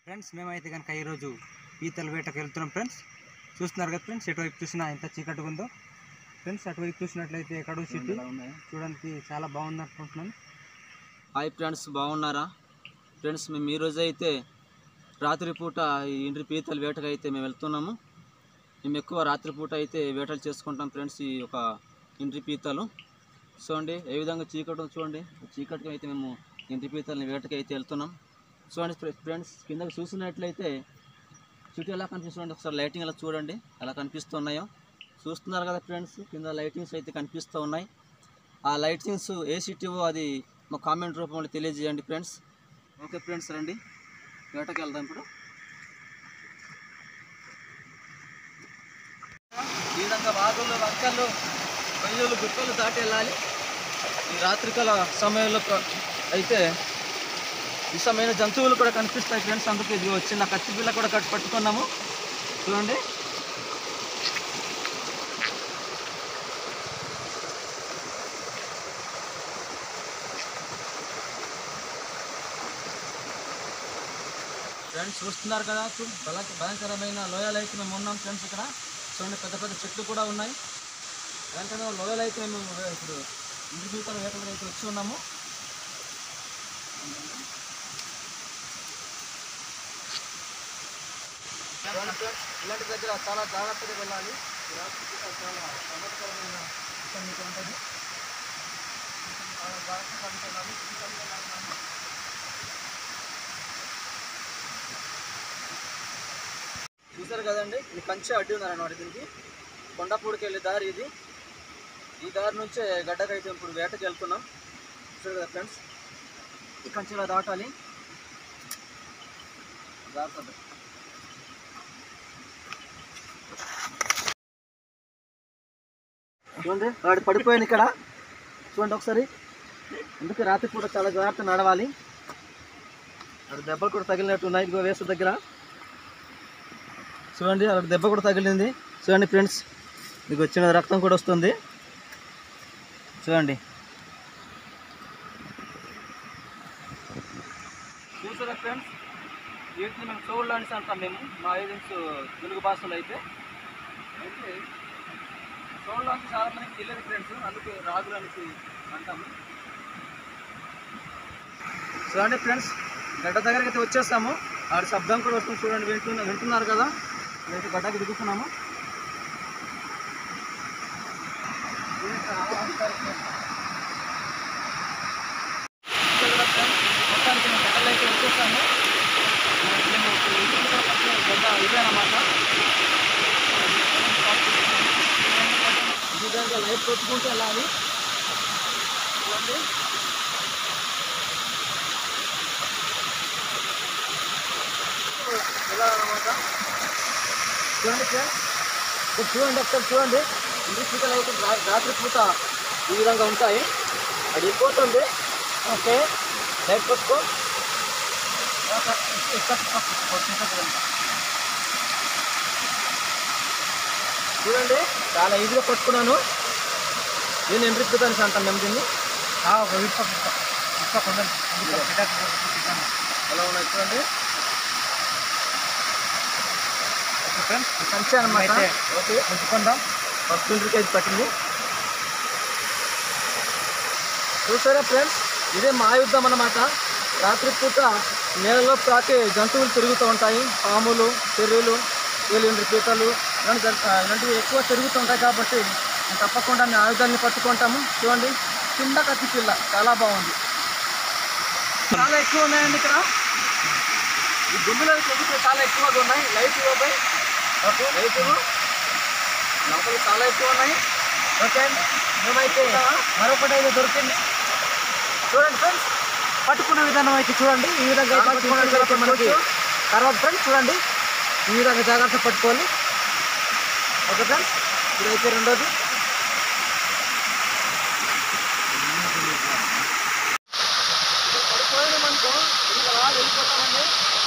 Friends మేమైతే కనుక ఈరోజు పీతల వేటకు వెళ్తున్నాం ఫ్రెండ్స్. చూస్తున్నారు కదా ఫ్రెండ్స్, ఎటువైపు చూసినా ఎంత చీకటిగా ఉందో ఫ్రెండ్స్. అటువైపు చూసినట్లయితే ఎక్కడో సిటీ చూడడానికి చాలా బాగుంది అనుకుంటున్నాను. హాయ్ ఫ్రెండ్స్, బాగున్నారా ఫ్రెండ్స్? మేము ఈరోజు అయితే రాత్రిపూట ఈ ఇంటి పీతల వేటకు అయితే మేము వెళ్తున్నాము. మేము ఎక్కువ రాత్రిపూట అయితే వేటలు చేసుకుంటాం ఫ్రెండ్స్. ఈ యొక్క ఇంటి పీతలు చూడండి ఏ విధంగా చీకటి చూడండి. చీకటికి అయితే మేము ఇంటి పీతలని వేటకి అయితే వెళ్తున్నాం. చూడండి ఫ్రెండ్స్, కిందకి చూసినట్లయితే చుట్టూ ఎలా కనిపిస్తుంది, ఒకసారి లైటింగ్ ఎలా చూడండి ఎలా కనిపిస్తున్నాయో. చూస్తున్నారు కదా ఫ్రెండ్స్, కింద లైటింగ్స్ అయితే కనిపిస్తూ ఉన్నాయి. ఆ లైటింగ్స్ ఏ సిటీవో అది మా కామెంట్ రూపంలో తెలియజేయండి ఫ్రెండ్స్. ఓకే ఫ్రెండ్స్, రండి వేటకి వెళ్దాం. ఇప్పుడు ఈ విధంగా వాగులు, వంకలు, కొయ్యలు, గుట్టలు దాటి వెళ్ళాలి. ఈ రాత్రికాల సమయంలో అయితే విషమైన జంతువులు కూడా కనిపిస్తాయి ఫ్రెండ్స్. అందుకే ఇది వచ్చిన కత్తి పిల్ల కూడా పట్టుకున్నాము. చూడండి ఫ్రెండ్స్, చూస్తున్నారు కదా భయంకరమైన లోయలు అయితే మేము ఉన్నాం ఫ్రెండ్స్. ఇక్కడ చూడండి పెద్ద పెద్ద చెట్లు కూడా ఉన్నాయి. భయంకరమైన లోయలు అయితే మేము ఇప్పుడు ఇంటి పీతల వేటలకు అయితే వచ్చి ఉన్నాము. ఇలాంటి దగ్గర చాలా జాగ్రత్తగా వెళ్ళాలి. చాలా ప్రమాదకరమైన మీకు ఉంటుంది. చాలా జాగ్రత్తగా వెళ్ళాలి. చూసారు కదండి, ఇది కంచె అడ్డు ఉన్నారన్నమాట. దీనికి కొండపూడికి వెళ్ళే దారి ఇది. ఈ దారి నుంచే గడ్డకైతే ఇప్పుడు వేటకి వెళ్తున్నాం. చూసారు కదా ఫ్రెండ్స్, ఈ కంచెలా దాటాలి. జాగ్రత్త. చూడండి వాడు పడిపోయాను ఇక్కడ. చూడండి ఒకసారి, అందుకే రాత్రిపూట చాలా జాగ్రత్త నడవాలి. అక్కడ దెబ్బలు కూడా తగిలినట్టు ఉన్నాయి. ఇదిగో వేసు దగ్గర చూడండి, అక్కడ దెబ్బ కూడా తగిలింది. చూడండి ఫ్రెండ్స్, మీకు వచ్చిన రక్తం కూడా వస్తుంది. చూడండి చూసారా ఫ్రెండ్స్, వీటిని మేము చోళ్ళు అనేసి అంటాం మేము మా ఏజెంట్స్ తెలుగు భాషలో అయితే. చోళ్ళు అంటే చాలా మందికి తెలియదు ఫ్రెండ్స్, అందుకే రాగులు అనేసి అంటాము. చూడండి ఫ్రెండ్స్, గడ్డ దగ్గరికి అయితే వచ్చేస్తాము. ఆడ శబ్దం కూడా వస్తుంది చూడండి, వింటున్నారు కదా. అయితే గడ్డకి దిగుతున్నాము. మొత్తానికి మేము గడ్డలు అయితే వచ్చేస్తాము. గడ్డ ఇదే అన్నమాట. ఈ విధంగా లైట్ కొట్టుకుంటూ వెళ్ళాలి. చూడండి వెళ్ళాలన్నమాట. చూడండి ఫ్రెండ్స్, చూడండి ఒకసారి చూడండి. ఇంటి పీతలు అయితే రాత్రి పూట ఈ విధంగా ఉంటాయి. అది వెళ్ళిపోతుంది. ఓకే, లైట్ కొట్టుకో. చూడండి చాలా ఈజీగా పట్టుకున్నాను. నేను ఎంపిస్తాను అంటాను మేము దీన్ని. ఎలా ఉన్నాయి చూడండి. ఓకే ఫ్రెండ్స్, కంచె అన్నమాట. ఓకే ఉంచుకుందాం. ఫస్ట్ ఇంటికి అయితే పట్టింది. చూసారా ఫ్రెండ్స్, ఇదే మా యుద్ధం అన్నమాట. రాత్రిపూట నేలలో ప్రాకే జంతువులు తిరుగుతూ ఉంటాయి. పాములు, చెర్రీలు, ఏలిండ్రి పీతలు ఇలాంటివి ఎక్కువ తిరుగుతూ ఉంటాయి. కాబట్టి తప్పకుండా మేము ఆయుధాన్ని పట్టుకుంటాము. చూడండి కింద కత్తి పిల్ల చాలా బాగుంది. చాలా ఎక్కువ ఉన్నాయండి ఇక్కడ. ఈ గుమ్మిలో చాలా ఎక్కువగా ఉన్నాయి. లైట్ ఇవ్వబోయి ఓకే, లైట్ లోపల చాలా ఎక్కువ ఉన్నాయి. ఓకే, మేమైతే మరొకటి అయితే దొరికింది. చూడండి ఫ్రెండ్స్, పట్టుకునే విధానం అయితే చూడండి. ఈ విధంగా పట్టుకున్నట్లయితే మనకి తర్వాత ఫ్రెండ్స్ చూడండి ఈ విధంగా జాగ్రత్త పట్టుకోవాలి. ఓకే ఫ్రెండ్స్, ఇదైతే రెండోది. పడిపోయినామనుకో ఇది అలా వెళ్ళిపోతామండి.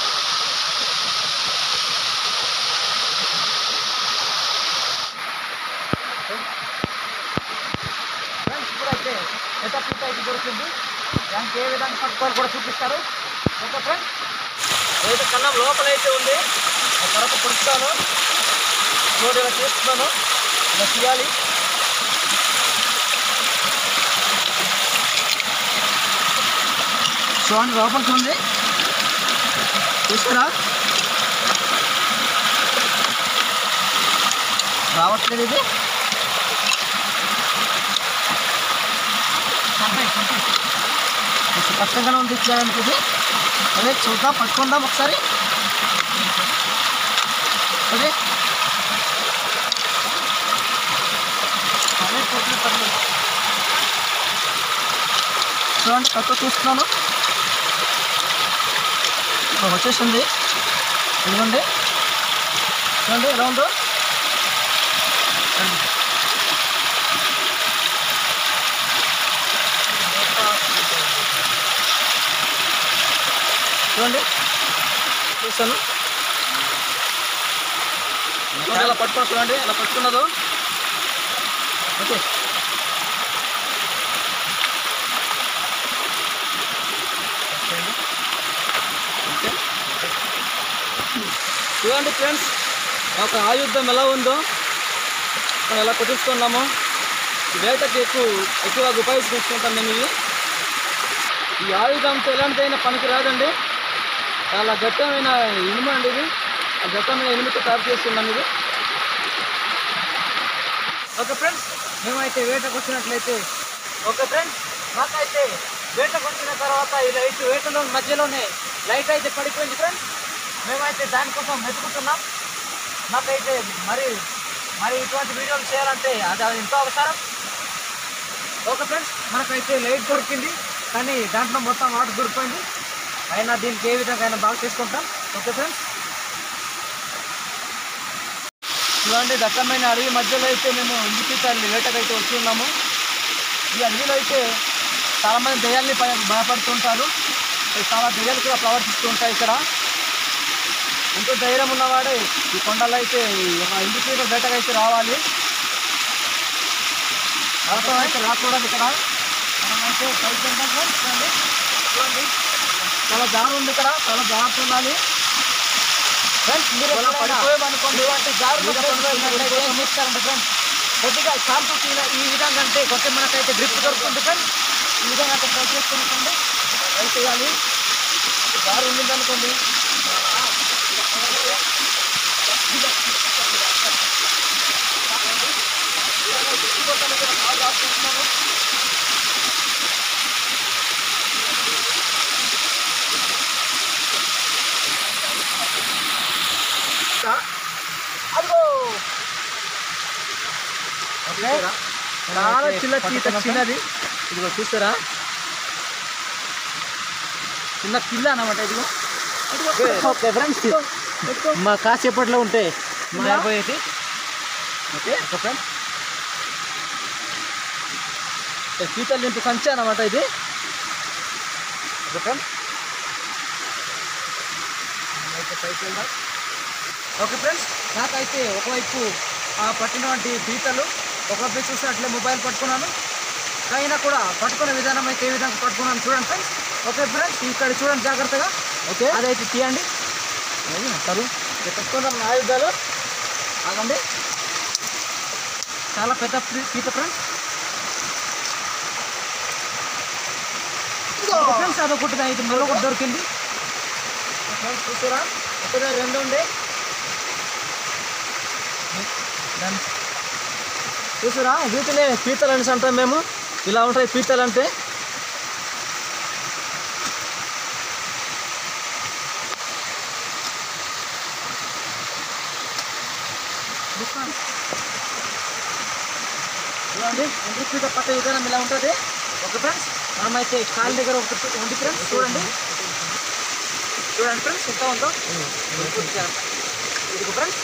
ఫ్రెండ్స్ ఇప్పుడైతే సెటప్ అయితే దొరికింది. దానికి ఏ విధంగా పట్టుకోవాలి కూడా చూపిస్తారు. Okay friends. ఏదైతే కన్నం లోపల అయితే ఉంది ఆ కరప పుడుస్తాను చూడు ఇలా చేస్తున్నాను ఇలా తీయాలి. చూడండి లోపలికి ఉంది చూసారా, రావట్లేదు ఇది. కష్టంగానే ఉంది ఇచ్చేయడానికి ఇది. అదే చూద్దాం, పట్టుకుందాం ఒకసారి. అదే చూడండి పక్క చూస్తున్నాను వచ్చేసింది. ఇదిగోండి చూడండి ఎలా ఉందో. చూడండి చూస్తాను అలా పట్టుకున్నా చూడండి అలా పట్టుకున్నదో. ఓకే చూడండి ఫ్రెండ్స్ ఒక ఆయుధం ఎలా ఉందో మనం ఎలా పట్టిస్తున్నామో. వేటకి ఎక్కువగా ఉపయోగించుకుంటాం మేము ఇవి. ఈ ఆయుధంతో ఎలాంటిదైనా పనికి రాదండి, చాలా గట్టమైన ఇనుము అండి ఇది. ఆ గట్టమైన ఇనుముతో తయారు చేస్తున్నాం ఇది. ఓకే ఫ్రెండ్స్, మేమైతే వేటకు వచ్చినట్లయితే ఓకే ఫ్రెండ్స్, మాకైతే వేటకు వచ్చిన తర్వాత ఈ లైట్ వేటలో మధ్యలోనే లైట్ అయితే పడిపోయింది ఫ్రెండ్స్. మేమైతే దానికోసం వెతుకుతున్నాం. మాకైతే మరి ఇటువంటి వీడియోలు చేయాలంటే అది ఎంతో అవసరం. ఓకే ఫ్రెండ్స్, మనకైతే లైట్ దొరికింది కానీ దాంట్లో మొత్తం వాటర్ దొరికిపోయింది. అయినా దీనికి ఏ విధంగా అయినా బాగా చేసుకుంటాం. ఓకే ఫ్రెండ్స్, చూడండి దట్టమైన అడవి మధ్యలో అయితే మేము ఇంటికి వేటకైతే వచ్చి ఉన్నాము. ఈ అడవిలో అయితే చాలామంది దయ్యాల్ని భయపడుతుంటారు. చాలా దయ్యాలు కూడా ప్రవర్తిస్తూ ఉంటాయి ఇక్కడ. ఎంతో ధైర్యం ఉన్నవాడే ఈ కొండలో అయితే ఇంటికి వేటకైతే రావాలి. వాళ్ళతో అయితే రాకూడదు ఇక్కడ. మనమైతే పైకి ఉంటాం చూడండి. చాలా జాగ్రత్త ఉంది ఇక్కడ, చాలా జాగ్రత్త ఉండాలి ఫ్రెండ్స్. మీరు పడిపోయామనుకోండి అంటే జాగ్రత్త గమనిస్తారండి ఫ్రెండ్స్. కొద్దిగా షాంపుకి ఈ విధంగా అంటే కొంచెం మనకైతే గ్రిప్ దొరుకుతుంది ఫ్రెండ్స్. ఈ విధంగా అయితే ట్రై చేసుకుంటుంది ట్రై చేయాలి. దారి ఉండింది అనుకోండి అదిగో చాలా చిన్నది. ఇదిగో చూస్తారా, చిన్న పిల్ల అన్నమాట ఇదిగో. ఓకే ఫ్రెండ్స్, మా కాసేపట్లో ఉంటే అయిపోయేది. ఓకే ఫ్రెండ్స్, పీతలు నింపు సంచి అన్నమాట ఇది. ఓకే ఫ్రెండ్స్, పైకి వెళ్దాం. ఓకే ఫ్రెండ్స్, నాకైతే ఒకవైపు పట్టినటువంటి పీతలు, ఒకవైపు చూసినట్లే మొబైల్ పట్టుకున్నాను. అయినా కూడా పట్టుకునే విధానం అయితే ఏ విధంగా పట్టుకున్నాను చూడండి ఫ్రెండ్స్. ఓకే ఫ్రెండ్స్, ఇక్కడ చూడండి జాగ్రత్తగా. ఓకే అదైతే తీయండి. సరే పెట్టుకున్నాం ఆయుధాలు. ఆగండి, చాలా పెద్ద పీత ఫ్రెండ్స్. ఫ్రెండ్స్ అదొకటి అయితే మరొకటి దొరికింది ఫ్రెండ్స్. చూసారా, ఒకటే రెండు ఉండే చూసారా. వీటినే పీతలు అనేసి అంటాం మేము. ఇలా ఉంటాయి పీతలు అంటే. చూడండి ఎంట్రీ పీత పట్ట విధానం ఇలా ఉంటుంది. ఓకే ఫ్రెండ్స్, మనమైతే కాళ్ళ దగ్గర ఒకటి ఉంది ఫ్రెండ్స్. చూడండి ఫ్రెండ్స్ ఎంత ఉందో ఇది ఫ్రెండ్స్.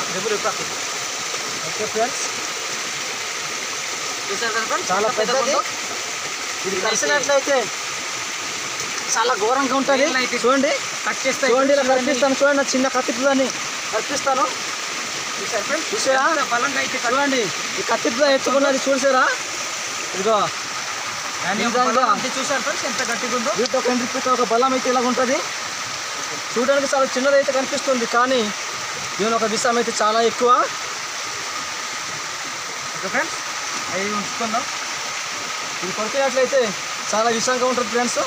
ఓకే ఫ్రెండ్స్, చూసారు కదా ఫ్రెండ్స్, చాలా పెద్దది. ఇది కలిసినట్లయితే చాలా ఘోరంగా ఉంటుంది. చూడండి కట్ చేస్తాయి. చూడండి ఇలా కనిపిస్తాను. చూడండి చిన్న కత్తిని కనిపిస్తాను. చూసారు ఫ్రెండ్స్, చూసారా బలంగా అయితే చూడండి ఈ కత్తితో ఎత్తుకున్నది చూసారా. ఇదిగో చూసారు ఫ్రెండ్స్ ఎంత గట్టిగా ఉందో. వీటితో కంటి ఒక బలం అయితే ఇలాగ ఉంటుంది. చూడడానికి చాలా చిన్నదైతే కనిపిస్తుంది, కానీ దీని ఒక విషయం అయితే చాలా ఎక్కువ. ఓకే ఫ్రెండ్స్, అవి ఉంచుకుందాం. ఇది కొరికినట్లయితే చాలా విషంగా ఉంటుంది ఫ్రెండ్స్.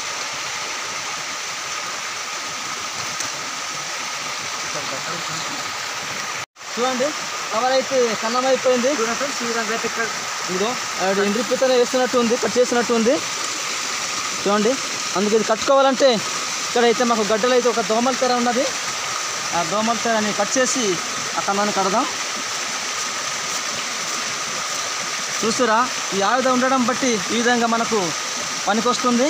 చూడండి కవర్ అయితే కన్నం అయిపోయింది. చూడండి ఫ్రెండ్స్, ఈ విధంగా అయితే ఇక్కడ ఇదిగో ఎండ్రి పీతనే వేస్తున్నట్టు ఉంది, కట్ చేసినట్టు ఉంది చూడండి. అందుకే ఇది కట్టుకోవాలంటే ఇక్కడైతే మాకు గడ్డలు అయితే ఒక దోమల తెర ఉన్నది, ఆ దోమల తెరని కట్ చేసి ఆ కన్నాన్ని కడదాం. చూస్తురా, ఈ ఆయుధం ఉండడం బట్టి ఈ విధంగా మనకు పనికొస్తుంది.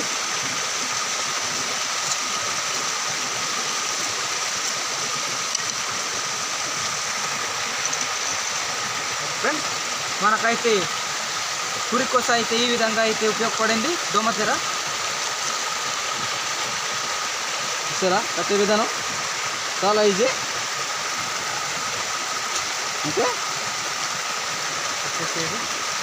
ఫ్రెండ్స్, మనకైతే పురికొస అయితే ఈ విధంగా అయితే ఉపయోగపడింది దోమతెర. చూసారా కట్టే విధానం చాలా ఈజీ. ఓకే, వచ్చేసేది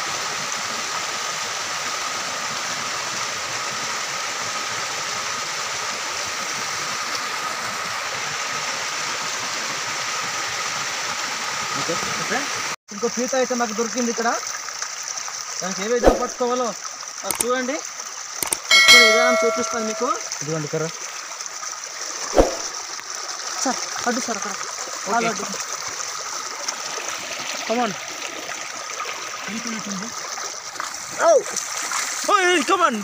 ఓకే ఫ్రెండ్స్. ఇంకో పీత అయితే మాకు దొరికింది ఇక్కడ. దానికి ఏ విధంగా పట్టుకోవాలో చూడండి, పట్టుకునే విధానం చూపిస్తాను మీకు. ఇదిగోండి కర్ర. సార్ అడ్డు సార్ అక్కడ ఓకే. అడ్డు. కమాన్ కమాన్,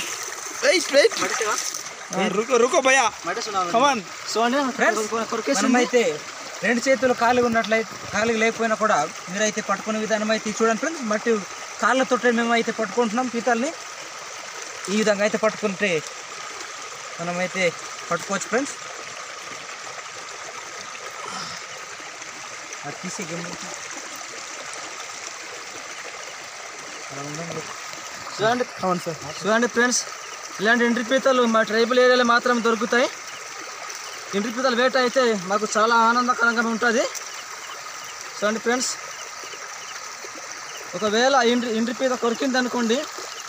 రుకో భయ్యా, కమాన్. చూడండి ఫ్రెండ్స్, కొరికేసి మనమైతే రెండు చేతులు ఖాళీగా ఉన్నట్లయితే, ఖాళీగా లేకపోయినా కూడా మీరైతే పట్టుకునే విధానం అయితే చూడండి ఫ్రెండ్స్. మట్టి కాళ్ళతో మేమైతే పట్టుకుంటున్నాం పీతల్ని. ఈ విధంగా అయితే పట్టుకుంటే మనమైతే పట్టుకోవచ్చు ఫ్రెండ్స్. అది తీసే గమనించి చూడండి. అవును సార్. చూడండి ఫ్రెండ్స్, ఇలాంటి ఎండ్రి పీతలు మా ట్రైబల్ ఏరియాలో మాత్రం దొరుకుతాయి. ఎండ్రి పీతల వేట అయితే మాకు చాలా ఆనందకరంగా ఉంటుంది. చూడండి ఫ్రెండ్స్, ఒకవేళ ఎండ్రి పీత కొరికింది అనుకోండి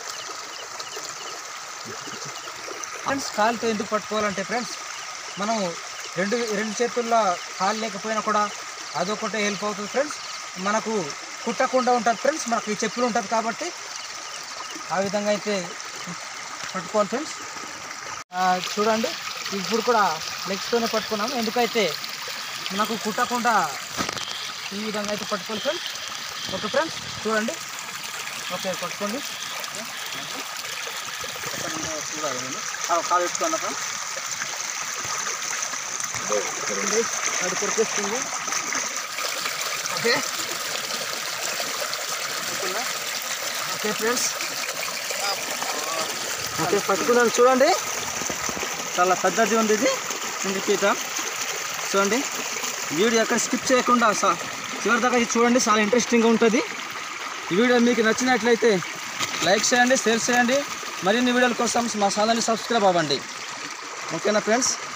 ఫ్రెండ్స్, కాలుతో ఎందుకు పట్టుకోవాలంటే ఫ్రెండ్స్, మనం రెండు చేతుల్లో కాలు లేకపోయినా కూడా అదొకటే హెల్ప్ అవుతుంది ఫ్రెండ్స్. మనకు కుట్టకుండా ఉంటుంది ఫ్రెండ్స్, మనకు ఈ చెప్పులు ఉంటుంది కాబట్టి ఆ విధంగా అయితే పట్టుకోవాలి ఫ్రెండ్స్. చూడండి, ఇప్పుడు కూడా లెగ్స్తోనే పట్టుకున్నాము, ఎందుకైతే మనకు కుట్టకుండా ఈ విధంగా అయితే పట్టుకోవాలి ఫ్రెండ్స్. ఓకే ఫ్రెండ్స్, చూడండి. ఓకే, పట్టుకోండి. కాలు పెట్టుకున్నాక అది కొరికేస్తుంది. ఓకే ఓకే ఫ్రెండ్స్, ఓకే పట్టుకున్నాను. చూడండి చాలా పెద్దది ఉంది ఇది ఎండ్రి పీత. చూడండి, వీడియో ఎక్కడ స్కిప్ చేయకుండా చివరి దాకా ఇది చూడండి, చాలా ఇంట్రెస్టింగ్గా ఉంటుంది. ఈ వీడియో మీకు నచ్చినట్లయితే లైక్ చేయండి, షేర్ చేయండి. మరిన్ని వీడియోల కోసం మా ఛానల్ని సబ్స్క్రైబ్ అవ్వండి. ఓకేనా ఫ్రెండ్స్?